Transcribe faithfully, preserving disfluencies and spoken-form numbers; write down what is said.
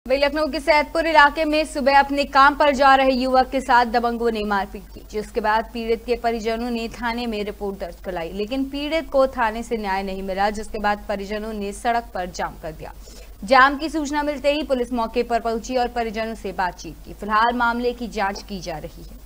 वही लखनऊ के सैदपुर इलाके में सुबह अपने काम पर जा रहे युवक के साथ दबंगों ने मारपीट की, जिसके बाद पीड़ित के परिजनों ने थाने में रिपोर्ट दर्ज कराई, लेकिन पीड़ित को थाने से न्याय नहीं मिला, जिसके बाद परिजनों ने सड़क पर जाम कर दिया। जाम की सूचना मिलते ही पुलिस मौके पर पहुंची और परिजनों से बातचीत की। फिलहाल मामले की जांच की जा रही है।